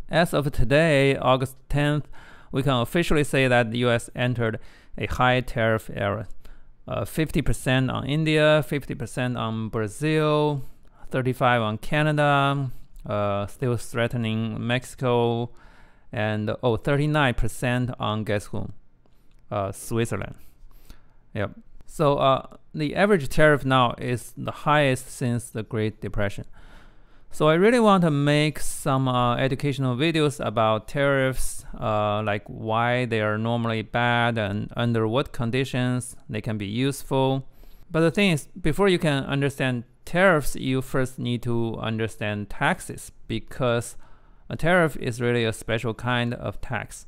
As of today, August 10th, we can officially say that the US entered a high tariff era. 50% on India, 50% on Brazil, 35% on Canada, still threatening Mexico, and 39% on guess whom? Switzerland. Yep. So the average tariff now is the highest since the Great Depression. So I really want to make some educational videos about tariffs, like why they are normally bad and under what conditions they can be useful. But the thing is, before you can understand tariffs, you first need to understand taxes, because a tariff is really a special kind of tax.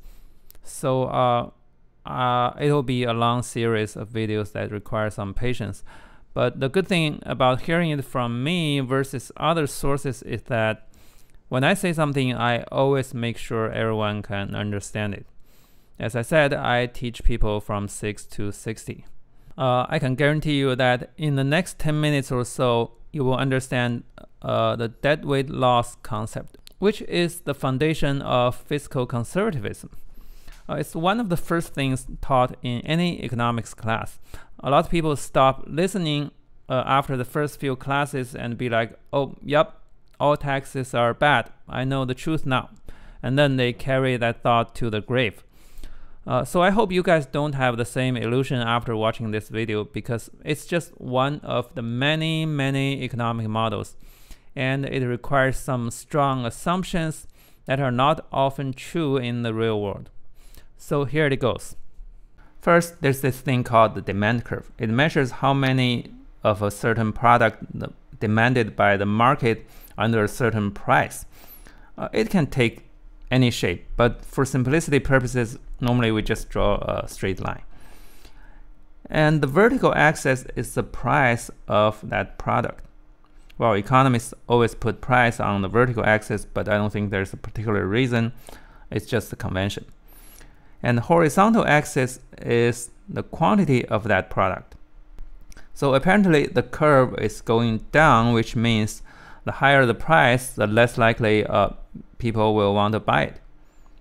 So it'll be a long series of videos that require some patience. But the good thing about hearing it from me versus other sources is that when I say something, I always make sure everyone can understand it. As I said, I teach people from 6 to 60. I can guarantee you that in the next 10 minutes or so, you will understand the deadweight loss concept, which is the foundation of fiscal conservatism. It's one of the first things taught in any economics class. A lot of people stop listening after the first few classes and be like, oh, yep, all taxes are bad. I know the truth now. And then they carry that thought to the grave. So I hope you guys don't have the same illusion after watching this video, because it's just one of the many, many economic models. And it requires some strong assumptions that are not often true in the real world. So here it goes. First, there's this thing called the demand curve. It measures how many of a certain product demanded by the market under a certain price. It can take any shape, but for simplicity purposes, normally we just draw a straight line. And the vertical axis is the price of that product. Well, economists always put price on the vertical axis, but I don't think there's a particular reason. It's just a convention. And the horizontal axis is the quantity of that product. So apparently the curve is going down, which means the higher the price, the less likely people will want to buy it.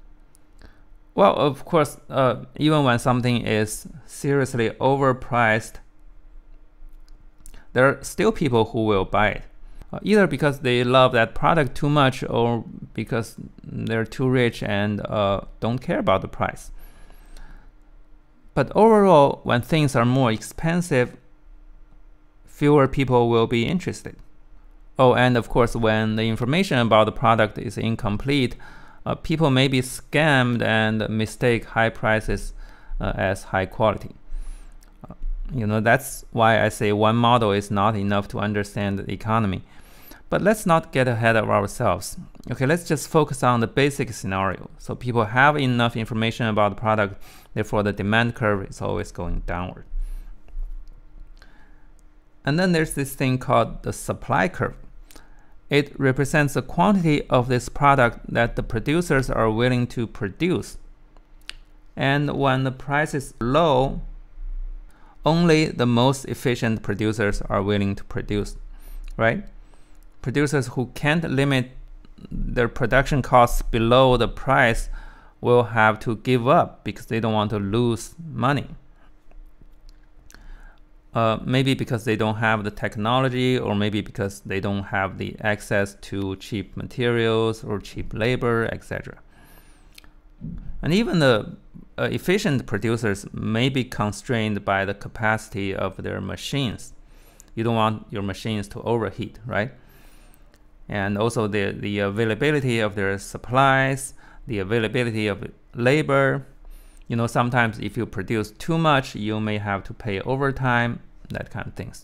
Well, of course, even when something is seriously overpriced, there are still people who will buy it. Either because they love that product too much, or because they're too rich and don't care about the price. But overall, when things are more expensive, fewer people will be interested. Oh, and of course, when the information about the product is incomplete, people may be scammed and mistake high prices as high quality. That's why I say one model is not enough to understand the economy. But let's not get ahead of ourselves. Okay, let's just focus on the basic scenario. So people have enough information about the product, therefore the demand curve is always going downward. And then there's this thing called the supply curve. It represents the quantity of this product that the producers are willing to produce. And when the price is low, only the most efficient producers are willing to produce, right? Producers who can't limit their production costs below the price will have to give up because they don't want to lose money. Maybe because they don't have the technology, or maybe because they don't have the access to cheap materials or cheap labor, etc. And even the efficient producers may be constrained by the capacity of their machines. You don't want your machines to overheat, right? And also the availability of their supplies, the availability of labor. Sometimes if you produce too much, you may have to pay overtime, that kind of things.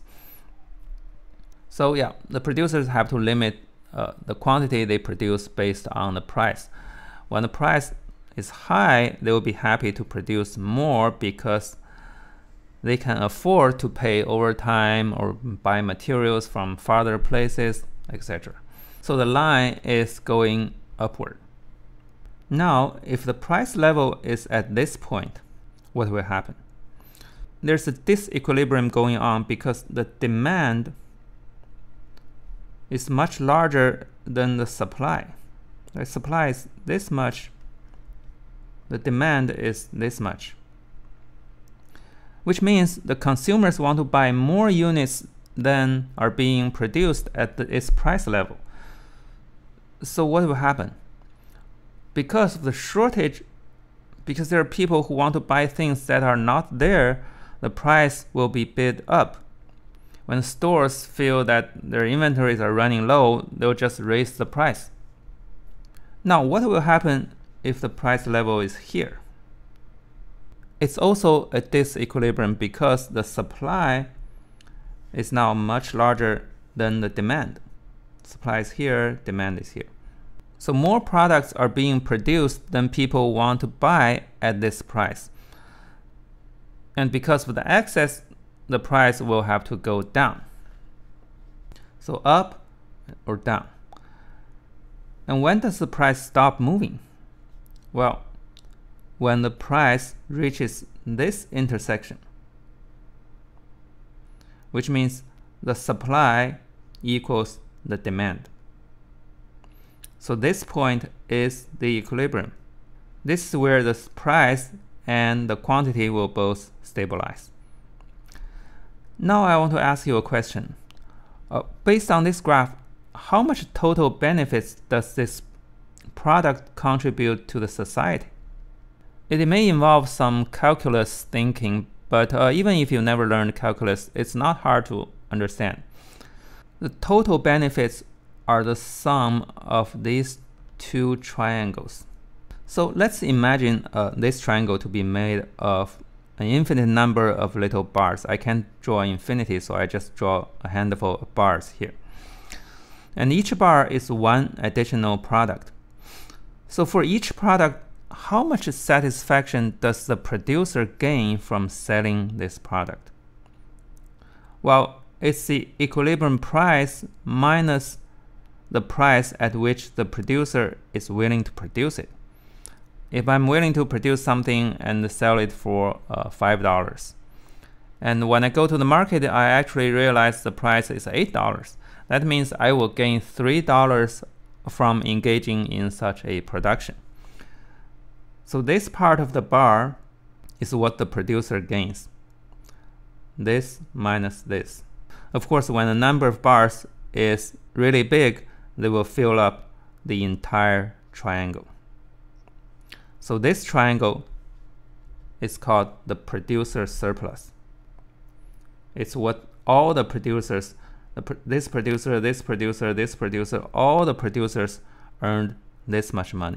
So yeah, the producers have to limit the quantity they produce based on the price. When the price is high, they will be happy to produce more because they can afford to pay overtime or buy materials from farther places, etc. So the line is going upward. Now, if the price level is at this point, what will happen? There's a disequilibrium going on because the demand is much larger than the supply. The supply is this much, the demand is this much, which means the consumers want to buy more units than are being produced at its price level. So what will happen? Because of the shortage, because there are people who want to buy things that are not there, the price will be bid up. When stores feel that their inventories are running low, they'll just raise the price. Now, what will happen if the price level is here? It's also a disequilibrium because the supply is now much larger than the demand. Supply is here, demand is here. So more products are being produced than people want to buy at this price. And because of the excess, the price will have to go down. So up or down. And when does the price stop moving? Well, when the price reaches this intersection, which means the supply equals the demand. So this point is the equilibrium. This is where the price and the quantity will both stabilize. Now I want to ask you a question. Based on this graph, how much total benefits does this product contribute to the society? It may involve some calculus thinking, but even if you never learned calculus, it's not hard to understand. The total benefits are the sum of these two triangles. So let's imagine this triangle to be made of an infinite number of little bars. I can't draw infinity, so I just draw a handful of bars here. And each bar is one additional product. So for each product, how much satisfaction does the producer gain from selling this product? Well, it's the equilibrium price minus the price at which the producer is willing to produce it. If I'm willing to produce something and sell it for $5, and when I go to the market, I actually realize the price is $8, that means I will gain $3 from engaging in such a production. So this part of the bar is what the producer gains. This minus this. Of course, when the number of bars is really big, they will fill up the entire triangle. So this triangle is called the producer surplus. It's what all the producers, this producer, this producer, this producer, all the producers earned this much money.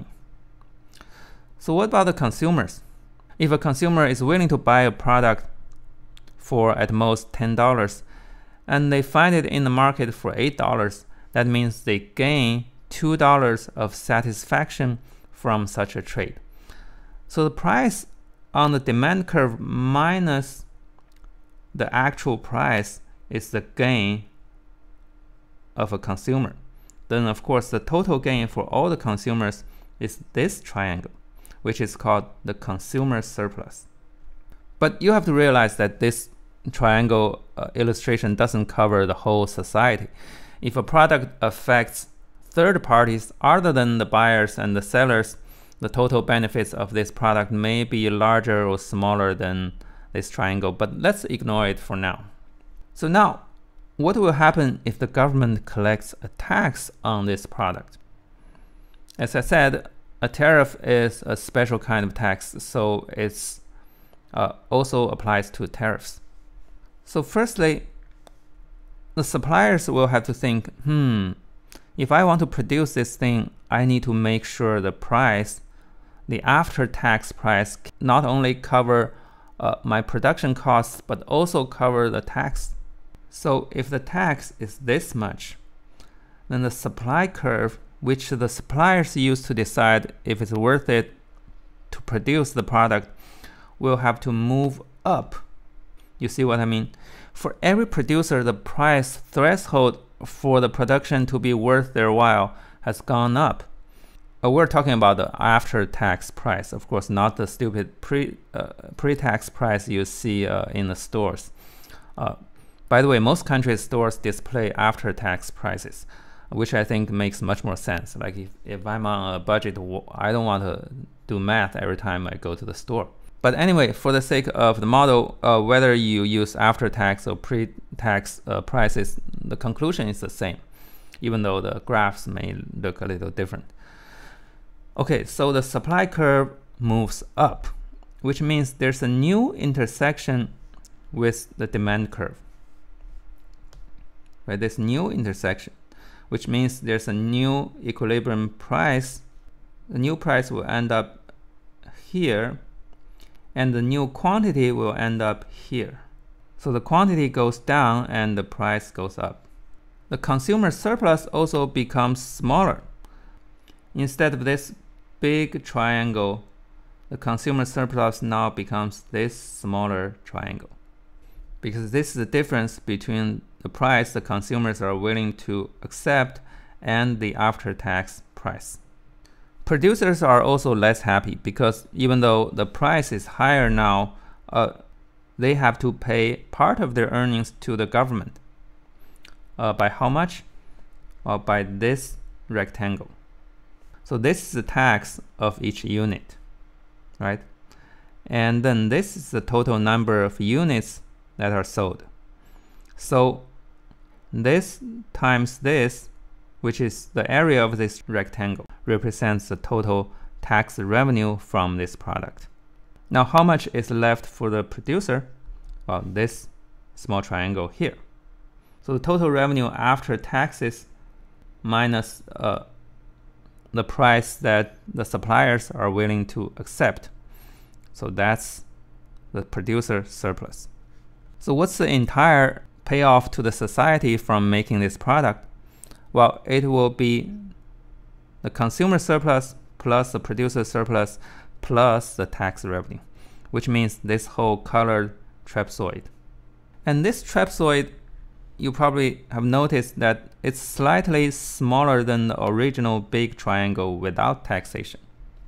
So what about the consumers? If a consumer is willing to buy a product for at most $10 and they find it in the market for $8, that means they gain $2 of satisfaction from such a trade. So the price on the demand curve minus the actual price is the gain of a consumer. Then of course the total gain for all the consumers is this triangle, which is called the consumer surplus. But you have to realize that this triangle illustration doesn't cover the whole society. If a product affects third parties other than the buyers and the sellers, the total benefits of this product may be larger or smaller than this triangle, but let's ignore it for now. So now, what will happen if the government collects a tax on this product? As I said, a tariff is a special kind of tax, so it's also applies to tariffs. So firstly, the suppliers will have to think, if I want to produce this thing, I need to make sure the price, the after-tax price, not only cover my production costs, but also cover the tax. So if the tax is this much, then the supply curve, which the suppliers use to decide if it's worth it to produce the product, will have to move up. You see what I mean? For every producer, the price threshold for the production to be worth their while has gone up. We're talking about the after-tax price, of course, not the stupid pre-tax price you see in the stores. By the way, most countries' stores display after-tax prices. which I think makes much more sense. Like if I'm on a budget, I don't want to do math every time I go to the store. But anyway, for the sake of the model, whether you use after-tax or pre-tax prices, the conclusion is the same, even though the graphs may look a little different. Okay, so the supply curve moves up, which means there's a new intersection with the demand curve. Right, this new intersection, which means there's a new equilibrium price. The new price will end up here, and the new quantity will end up here. So the quantity goes down and the price goes up. The consumer surplus also becomes smaller. Instead of this big triangle, the consumer surplus now becomes this smaller triangle, because this is the difference between the price the consumers are willing to accept and the after-tax price. Producers are also less happy, because even though the price is higher now, they have to pay part of their earnings to the government. By how much? Well, by this rectangle. So this is the tax of each unit, right? And then this is the total number of units that are sold. So this times this, which is the area of this rectangle, represents the total tax revenue from this product. Now, how much is left for the producer? Well, this small triangle here. So the total revenue after taxes minus the price that the suppliers are willing to accept. So that's the producer surplus. So what's the entire payoff to the society from making this product? Well, it will be the consumer surplus plus the producer surplus plus the tax revenue, which means this whole colored trapezoid. And this trapezoid, you probably have noticed that it's slightly smaller than the original big triangle without taxation.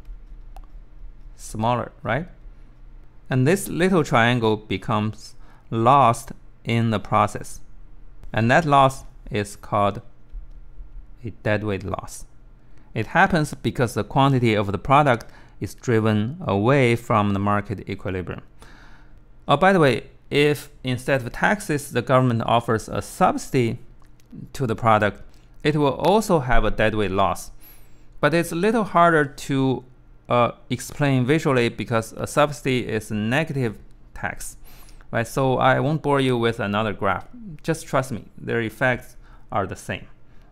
Smaller, right? And this little triangle becomes lost in the process. And that loss is called a deadweight loss. It happens because the quantity of the product is driven away from the market equilibrium. Oh, by the way, if instead of taxes, the government offers a subsidy to the product, it will also have a deadweight loss. But it's a little harder to explain visually, because a subsidy is a negative tax. Right? So I won't bore you with another graph. Just trust me, their effects are the same.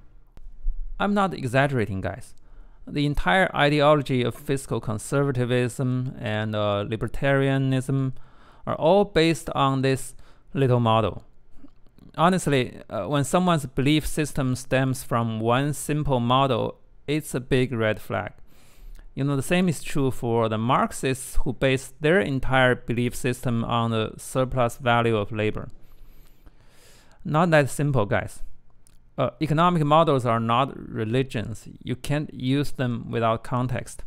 I'm not exaggerating, guys. The entire ideology of fiscal conservatism and libertarianism are all based on this little model. Honestly, when someone's belief system stems from one simple model, it's a big red flag. You know, the same is true for the Marxists, who base their entire belief system on the surplus value of labor. Not that simple, guys. Economic models are not religions. You can't use them without context.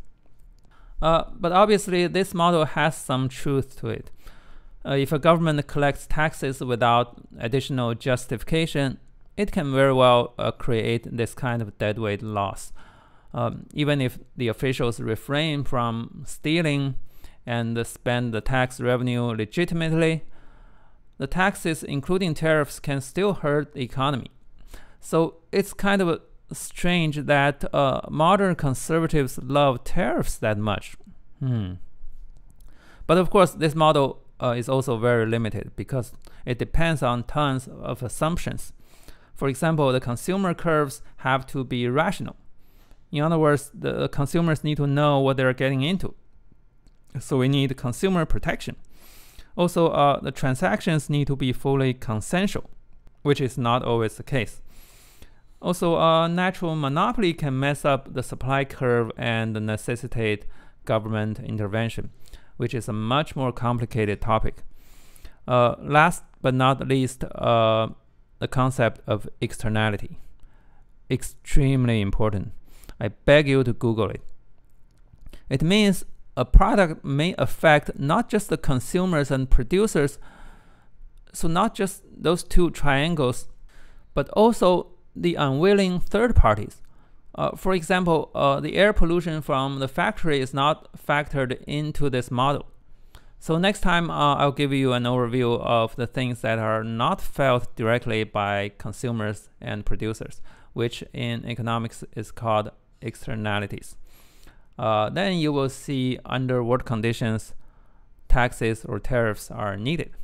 But obviously, this model has some truth to it. If a government collects taxes without additional justification, it can very well create this kind of deadweight loss. Even if the officials refrain from stealing and spend the tax revenue legitimately, the taxes, including tariffs, can still hurt the economy. So it's kind of strange that modern conservatives love tariffs that much. But of course, this model is also very limited, because it depends on tons of assumptions. For example, the consumer curves have to be rational. In other words, the consumers need to know what they're getting into. So we need consumer protection. Also, the transactions need to be fully consensual, which is not always the case. Also, natural monopoly can mess up the supply curve and necessitate government intervention, which is a much more complicated topic. Last but not least, the concept of externality. Extremely important. I beg you to Google it. It means a product may affect not just the consumers and producers, so not just those two triangles, but also the unwilling third parties. For example, the air pollution from the factory is not factored into this model. So next time, I'll give you an overview of the things that are not felt directly by consumers and producers, which in economics is called externalities. Then you will see under what conditions taxes or tariffs are needed.